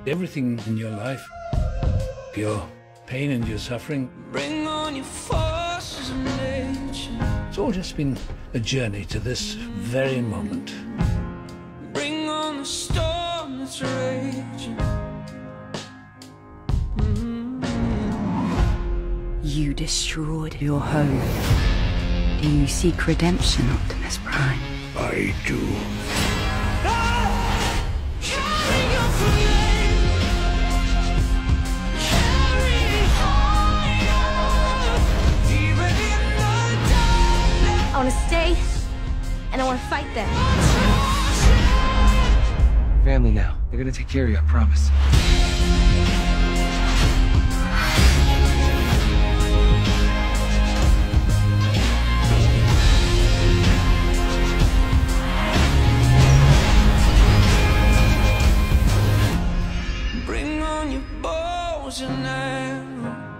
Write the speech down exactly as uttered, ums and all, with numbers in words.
Everything in your life, your pain and your suffering, Bring on your forces of nature. it's all just been a journey to this very moment. Bring on the storm that's raging. You destroyed your home. Do you seek redemption, Optimus Prime? I do. I want to stay, and I want to fight them. Family now. They're gonna take care of you, I promise. Bring on your bows and arrows.